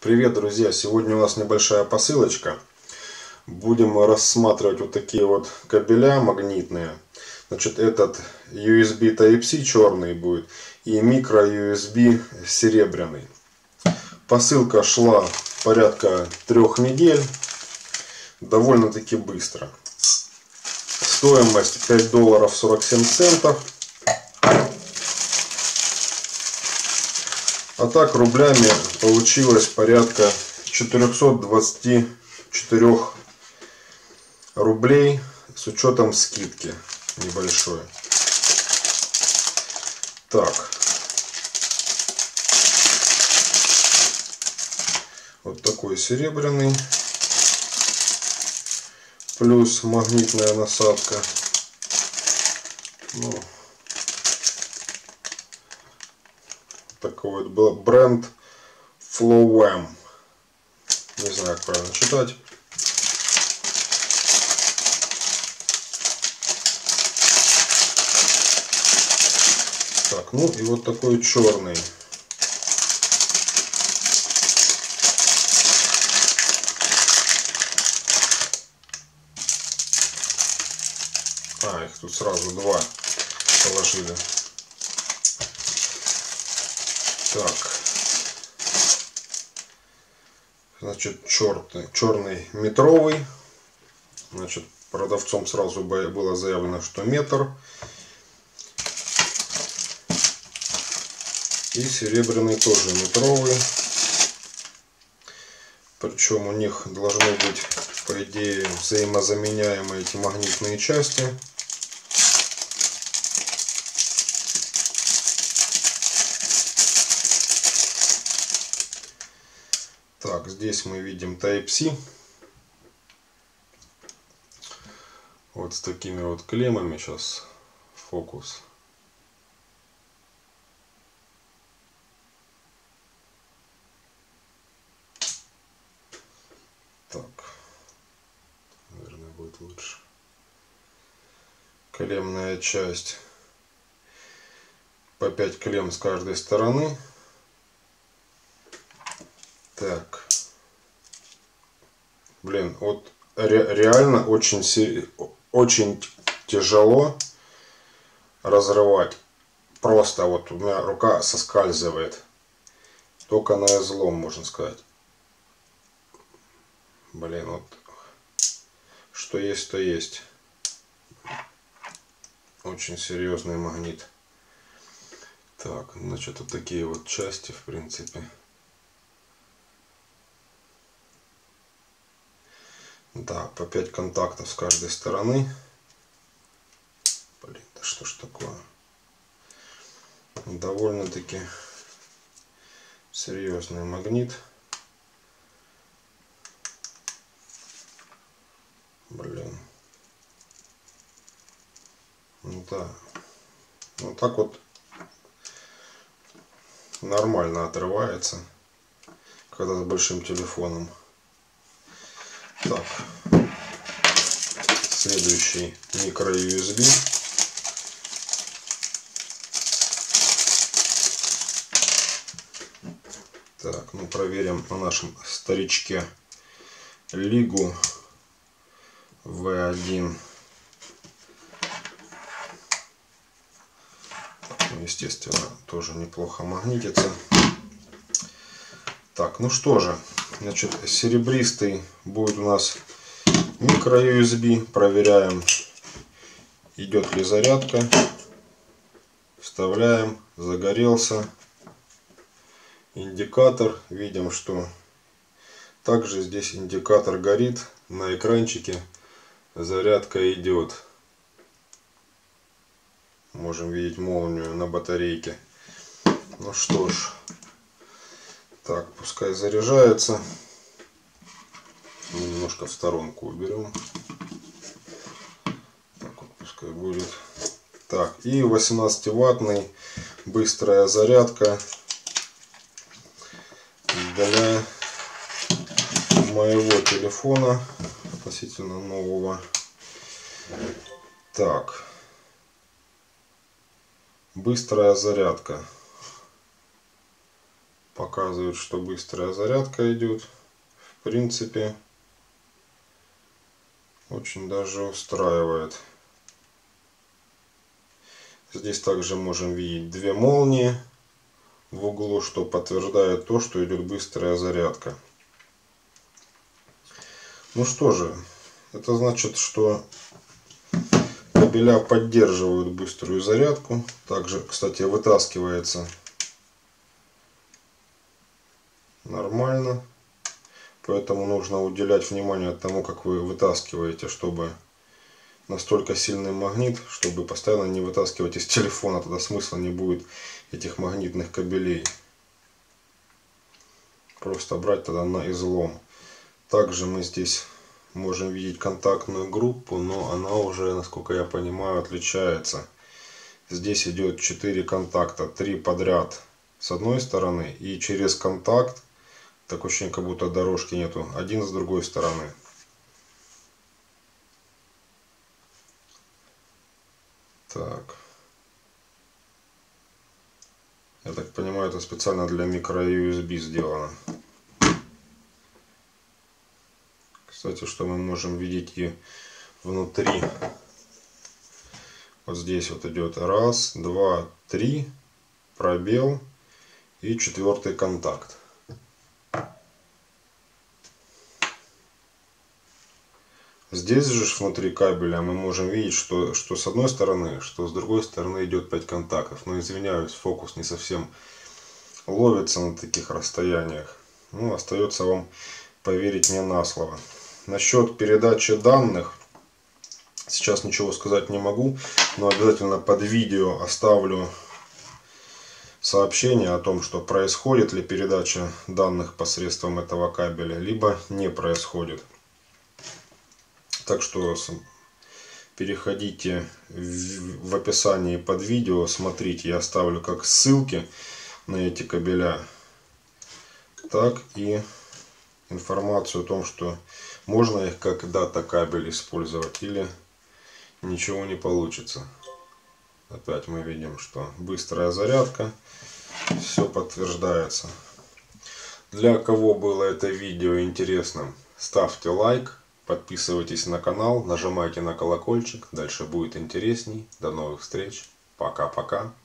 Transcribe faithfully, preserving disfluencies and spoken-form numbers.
Привет, друзья! Сегодня у нас небольшая посылочка. Будем рассматривать вот такие вот кабеля магнитные. Значит, этот ю эс би тайп си черный будет и микро ю эс би серебряный. Посылка шла порядка трех недель. Довольно-таки быстро. Стоимость пять долларов сорок семь центов. А так рублями получилось порядка четырехсот двадцати четырёх рублей с учетом скидки небольшой. Так. Вот такой серебряный. Плюс магнитная насадка. Ну, такой вот бренд Flowem. Не знаю, как правильно читать. Так, ну и вот такой черный. А, их тут сразу два положили. Так, значит, черный, черный метровый. Значит, продавцом сразу было заявлено, что метр. И серебряный тоже метровый. Причем у них должны быть, по идее, взаимозаменяемые эти магнитные части. Так, здесь мы видим тайп си. Вот с такими вот клеммами. Сейчас фокус. Так, наверное, будет лучше. Клеммная часть. По пять клемм с каждой стороны. Так. Блин, вот ре реально очень, очень тяжело разрывать. Просто вот у меня рука соскальзывает. Только на излом, можно сказать. Блин, вот что есть, то есть. Очень серьезный магнит. Так, значит, вот такие вот части, в принципе. Да, по пять контактов с каждой стороны. Блин, да что ж такое? Довольно-таки серьезный магнит. Блин. Ну да. Вот так вот нормально отрывается, когда с большим телефоном. Так. Следующий микро ю эс би. Так, ну проверим на нашем старичке Лигу ви один. Ну, естественно, тоже неплохо магнитится. Так, ну что же, значит, серебристый будет у нас микро ю эс би. Проверяем, идет ли зарядка. Вставляем, загорелся. Индикатор, видим, что также здесь индикатор горит, на экранчике зарядка идет. Можем видеть молнию на батарейке. Ну что ж, так, пускай заряжается. Немножко в сторонку уберем. Так вот, пускай будет. Так, и восемнадцативаттный быстрая зарядка для моего телефона, относительно нового. Так, быстрая зарядка. показывает, что быстрая зарядка идет. В принципе, очень даже устраивает. Здесь также можем видеть две молнии в углу, что подтверждает то, что идет быстрая зарядка. Ну что же, это значит, что кабеля поддерживают быструю зарядку. Также, кстати, вытаскивается нормально. Поэтому нужно уделять внимание тому, как вы вытаскиваете, чтобы настолько сильный магнит, чтобы постоянно не вытаскивать из телефона. Тогда смысла не будет этих магнитных кабелей. Просто брать тогда на излом. Также мы здесь можем видеть контактную группу, но она уже, насколько я понимаю, отличается. Здесь идет четыре контакта, три подряд с одной стороны, и через контакт, такое ощущение, как будто дорожки нету, один с другой стороны. Так. Я так понимаю, это специально для микро ю эс би сделано. Кстати, что мы можем видеть и внутри. Вот здесь вот идет раз, два, три, пробел и четвертый контакт. Здесь же внутри кабеля мы можем видеть, что, что с одной стороны, что с другой стороны идет пять контактов. Но извиняюсь, фокус не совсем ловится на таких расстояниях. Ну, остается вам поверить мне на слово. Насчет передачи данных сейчас ничего сказать не могу, но обязательно под видео оставлю сообщение о том, что происходит ли передача данных посредством этого кабеля, либо не происходит. Так что переходите в, в описании под видео, смотрите, я оставлю как ссылки на эти кабеля, так и информацию о том, что можно их как дата кабель использовать или ничего не получится. Опять мы видим, что быстрая зарядка, все подтверждается. Для кого было это видео интересным, ставьте лайк, подписывайтесь на канал, нажимайте на колокольчик, дальше будет интересней. До новых встреч, пока-пока.